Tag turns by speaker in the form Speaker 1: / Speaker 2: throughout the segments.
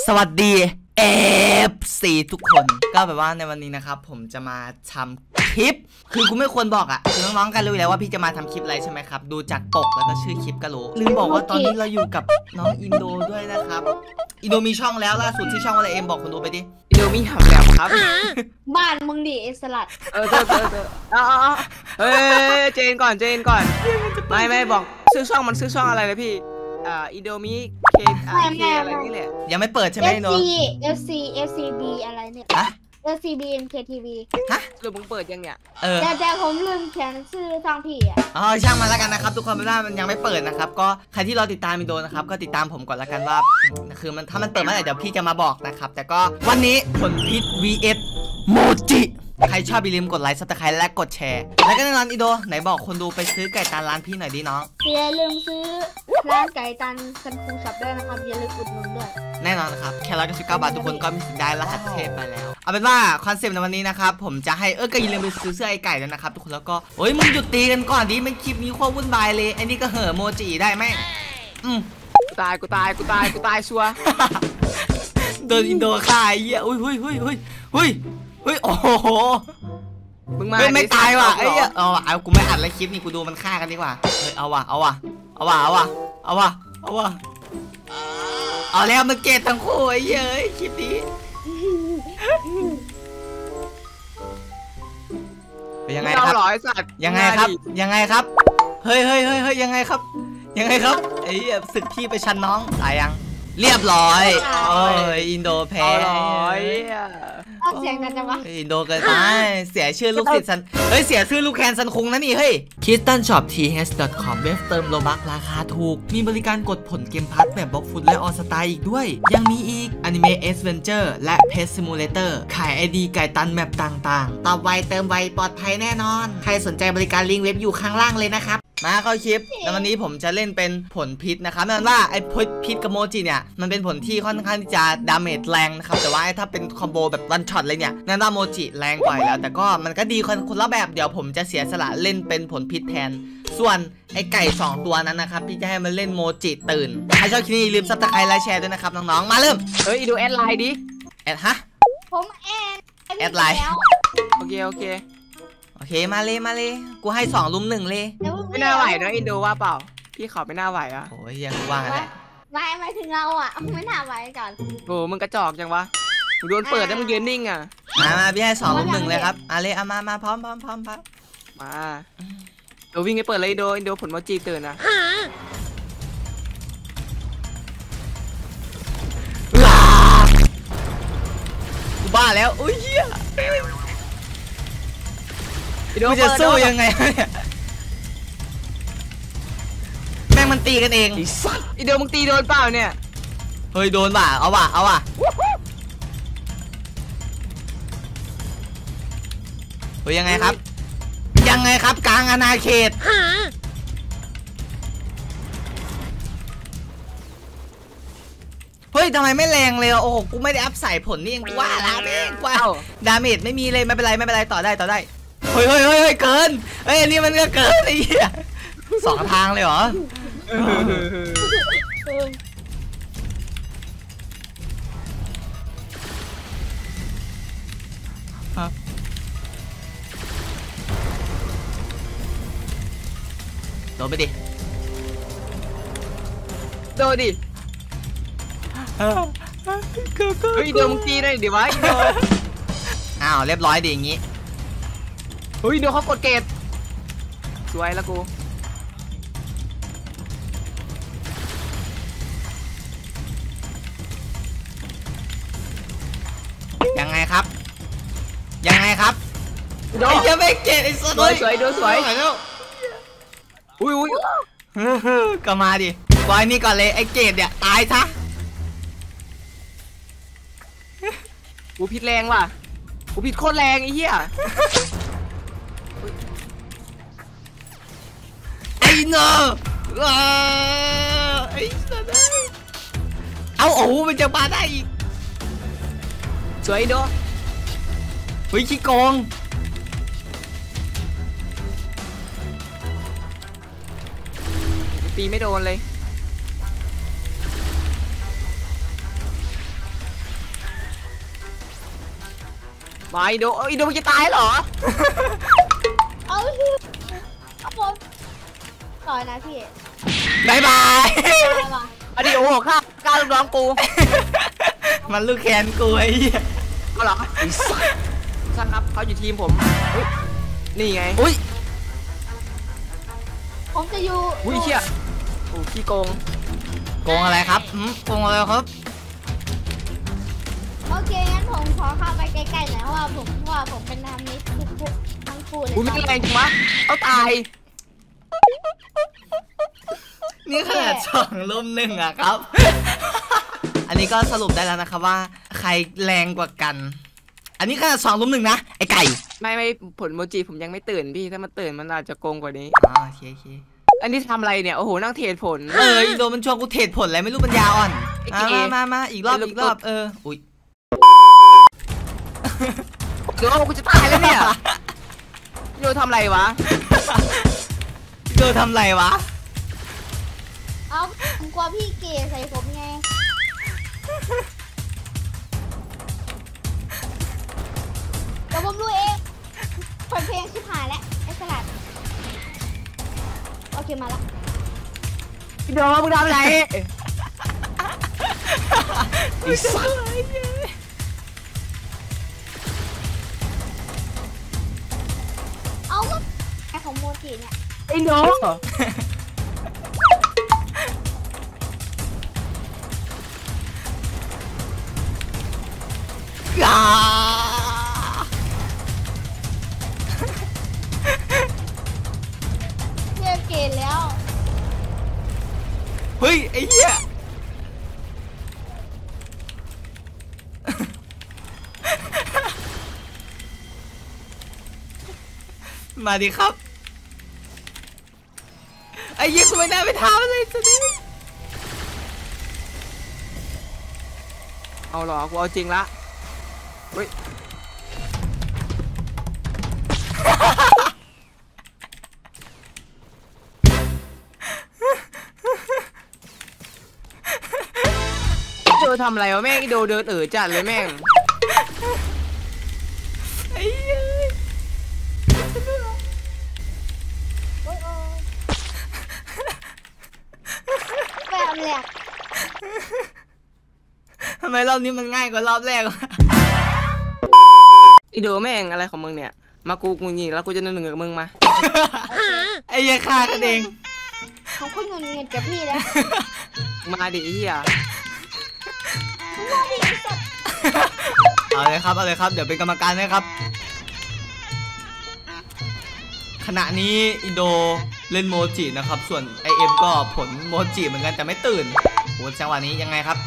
Speaker 1: สวัสดีFC ทุกคนก็แบบว่าในวันนี้นะครับผมจะมาทำคลิปคือกูไม่ควรบอกอ่ะคือน้องๆกันรู้แล้วว่าพี่จะมาทำคลิปอะไรใช่ไหมครับดูจากปกแล้วก็ชื่อคลิปก็รู้ลืมบอกว่าตอนนี้เราอยู่กับน้องอินโดด้วยนะครับอินโดมีช่องแล้วล่าสุดที่ช่องอะไรเอ็มบอกคนดูไปดิ
Speaker 2: อินโดมีหำแหลมครับ
Speaker 3: บ้านมึงดิเอสลัด
Speaker 2: เเฮ้ยเจนก่อนไม่บอกซื้อช่องมันซื้อช่องอะไรเลยพี่อินโดมีเคอะไรนี่แหละ
Speaker 1: ยังไม่เปิดใช่ไหมโน
Speaker 3: FCB อะไรเนี่ยFCB MKTV
Speaker 1: ฮะ
Speaker 2: หรือมึงเปิดยังเนี่ย
Speaker 3: แต่ผมลืมเขียนชื่อช่องพี่อ่ะ
Speaker 1: ช่างมันแล้วกันนะครับทุกคนไม่ได้มันยังไม่เปิดนะครับก็ใครที่รอติดตามอินโดนะครับก็ติดตามผมก่อนแล้วกันว่าคือมันถ้ามันเปิดเมื่อไหร่เดี๋ยวพี่จะมาบอกนะครับแต่ก็วันนี้ผลพิษ vs โมจิใครชอบอย่าลืมกดไลค์ซับสไครต์และกดแชร์แล้วก็แน่นอนอินโดไหนบอกคนดูไปซื้อไก่ตาร้านพี่หน่อยดิน้อง
Speaker 3: อย่าลืมซื้อร้านไก่ตันคันคูช็อปด้วยนะครับอย่าลืมอุดหนุนด้วย
Speaker 1: แน่นอนนะครับแค่199 บาททุกคนก็มีสิทธิ์ได้รหัสเทพไปแล้วเอาเป็นว่าคอนเซปต์ในวันนี้นะครับผมจะให้ก็อย่าลืมไปซื้อเสื้อไอ้ไก่ด้วยนะครับทุกคนแล้วก็โอ้ยมึงหยุดตีกันก่อนดิมันคลิปนี้โคตรวุ่นวายเลยไอ้นี่ก็เห่อโมจิได้ไหม
Speaker 2: กูตายชัวร์
Speaker 1: โดนอินโดฆ่าไอ้เหี้ยอุ้ยโอ้โห
Speaker 2: มึงมา
Speaker 1: ไม่ตายว่ะไอ้เหี้ยเอากูไม่อัดแล้วคลิปนี่กูดูมันฆ่ากันดีกว่าเฮ้ยเอาแล้วมันเกตทั้งคู่ไอ้เหี้ยคลิปนี้ยังไงครับยังไงครับเฮ้ยยังไงครับไอ้เหี้ยศึกพี่ไปชันน้องตายยังเรียบร้อยอินโดแพ้
Speaker 3: เสียงกันจังวะ
Speaker 1: อินโดเกินไปเสียชื่อลูกศิษย์ซันเสียชื่อลูกแคนซันคุงนะนี่เฮ้ย KittenShopTH.com เว็บเติมโลบัคราคาถูกมีบริการกดผลเกมพัทแบบบล็อกฟุตและออสตาอีกด้วยยังมีอีก Anime Adventure และ Pet Simulator ขาย ID ไก่ตันแมปต่างๆตอบไวเติมไวปลอดภัยแน่นอนใครสนใจบริการลิงก์เว็บอยู่ข้างล่างเลยนะครับมาเข้าคลิปแล้ววันนี้ผมจะเล่นเป็นผลพิษนะครับนั่นว่าไอ้พิษกับโมจิเนี่ยมันเป็นผลที่ค่อนข้างที่จะดาเมจแรงนะครับแต่ว่าถ้าเป็นคอมโบแบบวันช็อตเลยเนี่ยนั่นว่าโมจิแรงกว่าแล้วแต่ก็มันก็ดีคนละแบบเดี๋ยวผมจะเสียสละเล่นเป็นผลพิษแทนส่วนไอ้ไก่2ตัวนั้นนะครับพี่จะให้มันเล่นโมจิตื่นใครชอบคลิปนี้ลืมซับสไครต์และแชร์ด้วยนะครับน้องๆมาเริ่ม
Speaker 2: ดูแอดไลน์ดิ
Speaker 1: แอดฮะ
Speaker 3: ผม
Speaker 1: แอดไลน์
Speaker 2: โอเค
Speaker 1: มาเลยกูให้2 ลุม 1เลย
Speaker 2: ไม่น่าไหวนะอินโดว่าเปล่าพี่ขอไม่น่าไหวอ่ะ
Speaker 1: โอ้ยยังว่างอะไร
Speaker 3: ไม่ถึงเราอ่ะไม่น่าไหวก่อน
Speaker 2: โอ้มึงกระจอกจังวะมึงโดนเปิดแล้วมึงยืนนิ่งอ่ะ
Speaker 1: มาพี่ให้2 ลุม 1เลยครับเลยเอามาพร้อม
Speaker 2: มาเดี๋ยววิ่งไปเปิดเลยอินโดผลโมจิตื่นนะ
Speaker 1: กูบ้าแล้วอุ้ยเหี้ยกูจะสู้ยังไงเนี่ยแม่งมันตีกันเอง
Speaker 2: อินโดมึงตีโดนเปล่าเนี่ย
Speaker 1: เฮ้ยโดนว่ะเอาว่ะเฮ้ยยังไงครับกลางอาณาเขตเฮ้ยทำไมไม่แรงเลยโอ้โหกูไม่ได้อัพใส่ผลนี่เองกูว่าละแม่งว้าวดาเมจไม่มีเลยไม่เป็นไรต่อได้เฮ้ยเกินอันนี้มันก็เกินไอ้เหี้ย2 ทางเลยเหรอโดนไปดิ
Speaker 2: เฮ้ยโดนมึงตีได้ดิวะอินโด
Speaker 1: อ้าวเรียบร้อยดิอย่างงี้
Speaker 2: เฮ้ยโดนเขากดเกตสวยแล้วกู
Speaker 1: ยังไงครับโดนยังไม่เกตไอ้สัส
Speaker 2: สวย
Speaker 1: แล้วอุ้ยก็มาดิบอยนี่ก่อนเลยไอ้เกตเนี่ยตายซะ
Speaker 2: กูผิดแรงว่ะกูผิดโคตรแรงไอ้เหี้ย
Speaker 1: ไอ้เนอไอ้สัสเอาโอ้มันจะมาได้อีก
Speaker 2: สวยอินโด
Speaker 1: เฮ้ยขี้โกง
Speaker 2: ตีไม่โดนเลยมาอินโดอินโดมันจะตายเหรอ
Speaker 3: เอาผมต่อยนะพี่
Speaker 1: บายบาย
Speaker 2: อดีโอ้โหฆ่าลูกน้องกู
Speaker 1: มันลูกแคนกูไอ้
Speaker 2: ก็หรอใช่ครับเขาอยู่ทีมผมนี่ไง
Speaker 1: อุ้ย
Speaker 3: ผมจะอยู่
Speaker 2: อุ้ยเชี่ยโอ้ขี้โกง
Speaker 1: อะไรครับโกงอะไรครับ
Speaker 3: โอเคงั้นผมขอเข้าไปใกล้ๆหน่อยเพราะว่าผมเป็นทำนี้ทั้งคู่เลย
Speaker 2: อุ้ยไม่แรงจริงวะเขาตาย
Speaker 1: นี่ขนาด2-1อะครับ อันนี้ก็สรุปได้แล้วนะครับว่าใครแรงกว่ากันอันนี้ขนาด2-1นะไอไก่
Speaker 2: ไม่ผลโมจิผมยังไม่ตื่นพี่ถ้ามันตื่นมันอาจจะโกงกว่านี้
Speaker 1: โอเค
Speaker 2: อันนี้ทำอะไรเนี่ยโอ้โหนั่งเทรดผล
Speaker 1: อีโดมันชวนกูเทรดผลอะไรไม่รู้ปัญญาอ่อนมาอีกรอบอุ้ย
Speaker 2: เดี๋ยวกูจะตายแล้วเนี่ยโยทำอะไรวะ
Speaker 1: โดทำไรวะ
Speaker 3: เอาผมกลัวพี่เกย์ใส่ผมไงเดี๋ยวผมรู้เองเปิดเพลงชิบหายแล้วไอ้สลัดโอเคมาละ
Speaker 2: โดมึงทำอะไร
Speaker 3: เอาไอ้ของโมจิเนี่ย
Speaker 2: ไอ้โด
Speaker 3: เกย์แล้ว
Speaker 1: เฮ้ยไอ้เหี้ยมาดิครับไอ้เหี้ยกูไม่ได้ไปท้าเลยสุดนี้
Speaker 2: เอาหรอกูเอาจริงละเฮ้ยโดทำอะไรวะแม่งโดเดินจัดเลยแม่ง
Speaker 1: ไอ้เหี้ย
Speaker 3: แบบแหลก
Speaker 1: ทำไมรอบนี้มันง่ายกว่ารอบแรกวะ
Speaker 2: อีโดแม่งอะไรของมึงเนี่ยมากูยิงแล้วกูจะ1กับมึงมา
Speaker 1: ไอ้ยัยฆ่ากันเอง
Speaker 3: เขาคุยเงินกับพี่แล้ว
Speaker 2: มาดิไอ้เหี้ย
Speaker 1: เอาเลยครับเดี๋ยวเป็นกรรมการนะครับขณะนี้อินโดเล่นโมจินะครับส่วนไอเอ็มก็ผลโมจิเหมือนกันแต่ไม่ตื่นโหจังหวะนี้ยังไงครับ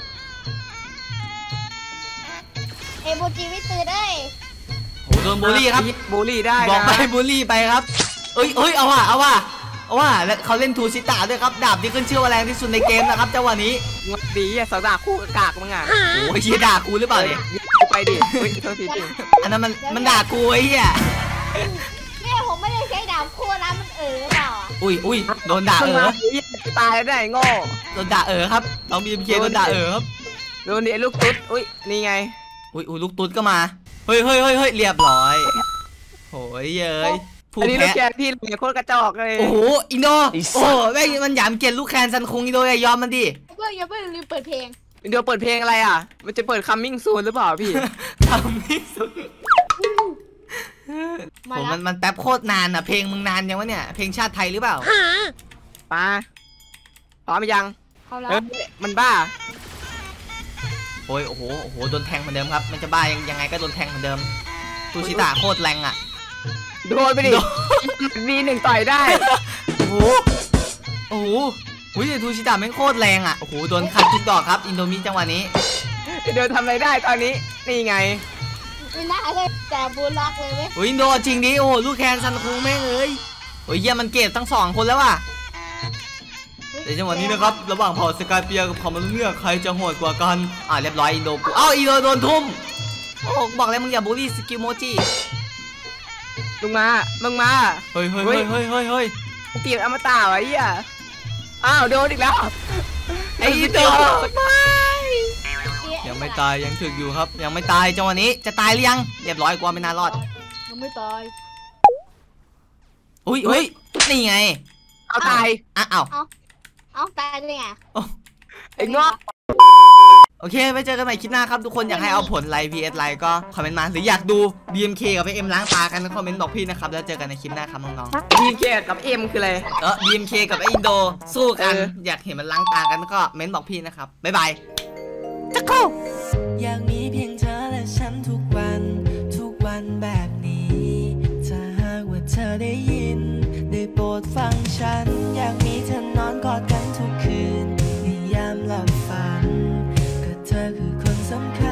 Speaker 3: โมจิไม่ตื่นได้
Speaker 1: โหโดนบูลลี่ครับ
Speaker 2: บูลลี่ได้
Speaker 1: บอกไปบูลลี่ไปครับเอ้ยเอาว่ะแล้วเขาเล่นทูชิตะด้วยครับดาบที่ขึ้นชื่อว่าแรงที่สุดในเกมนะครับจังหวะนี้
Speaker 2: งดดีสาวด่าคู่กากมึงอ่ะ
Speaker 1: โอ้ยเฮียด่ากูหรือเปล่าเนี่ย
Speaker 2: ไปดิโทษที
Speaker 1: อันนั้นมันด่ากูไอ้เหี้ย
Speaker 3: เนี่ยผมไม่ได้ใช้ดาบคู่นะมันเปล่า
Speaker 1: อุ้ยโดนด่า
Speaker 2: ตายได้โง่
Speaker 1: โดนด่าครับน้องบีมเคโดนด่าครับ
Speaker 2: โดนดิลูกตุ๊ดอุ้ยนี่ไง
Speaker 1: อุ้ยลูกตุ๊ดก็มาเฮ้ยเรียบร้อยโหยเย้ย
Speaker 2: อันนี้ลูกแกนพี่เลยโคตรกระจอกเลย
Speaker 1: โอ้โหอินโดโอ้แม่งมันหยามเกียรติลูกแคนซันคงอินโดยอมมันดิ
Speaker 3: อย่าเพิ่งลืมเปิดเพลง
Speaker 2: อินโดเปิดเพลงอะไรอ่ะมันจะเปิด Coming Soon หรือเปล่าพี่
Speaker 1: Coming Soon มันแป๊บโคตรนานอ่ะเพลงมึงนานยังวะเนี่ยเพลงชาติไทยหรือเปล่า
Speaker 2: ป้าพร้อมยังมันบ้า
Speaker 1: โอ้โหโดนแทงเหมือนเดิมครับมันจะบ้ายังไงก็โดนแทงเหมือนเดิมทูชิตะโคตรแรงอ่ะ
Speaker 2: โดนไปดิV1ต่อยได้
Speaker 1: โอ้โหทูชิตะแม่งโคตรแรงอ่ะโอ้โหโดนขัดทุกดอกครับอินโดมิจังหวะนี้
Speaker 2: อินโดทำอะไรได้ตอนนี้นี่ไง
Speaker 3: ไม่น่าเลยแต่บูล็อกเลยเว้ย
Speaker 1: อินโดจริงดิโอ้ลูกแคนซันคูแม่งเลยเยี่ยมันเก็บทั้ง2คนแล้วว่ะเดี๋ยวจังหวะนี้นะครับระหว่างเผ่าสกายเปียกับเผ่ามนุษย์เงือกใครจะโหดกว่ากันเรียบร้อยอินโดอินโดโดนทุ่มโอ้บอกแล้วมึงอย่าบูลลี่สกิลโมจิ
Speaker 2: มึงมา
Speaker 1: เฮ้ย
Speaker 2: ตีอมตะไอ้เหี้ยอ้าวโดนอีกแล้ว
Speaker 1: ไอ้โดนยังไม่ตายยังถึกอยู่ครับยังไม่ตายจังหวะนี้จะตายหรือยังเรียบร้อยกว่าไม่น่ารอด
Speaker 3: ยังไม่ตาย
Speaker 1: อุ้ยนี่ไง
Speaker 2: เอาตาย
Speaker 1: อ้าว
Speaker 3: เอาตายได้ไง
Speaker 2: ไอ้งอก
Speaker 1: โอเคไว้เจอกันใหม่คลิปหน้าครับทุกคนอยากให้เอาผลไลค์ PS ไลค์ก็คอมเมนต์มาหรืออยากดู BMK กับ PM ล้างตากันคอมเมนต์บอกพี่นะครับแล้วเจอกันในคลิปหน้าครับน้องๆ
Speaker 2: บีเคกับเอ็มคืออะไร
Speaker 1: BMK กับไออินโดสู้กัน
Speaker 2: เออ
Speaker 1: อยากเห็นมันล้างตากันก็เม้นบอกพี่นะครับบ๊ายบาย
Speaker 4: อยากมีเพียงเธอและฉันทุกวันแบบนี้ถ้าหากว่าเธอได้ยินได้โปรดฟังฉันอยากมีเธอนอนกอดกันทุกคืนในยามหลับฝันก็เธอคือคนสำคัญ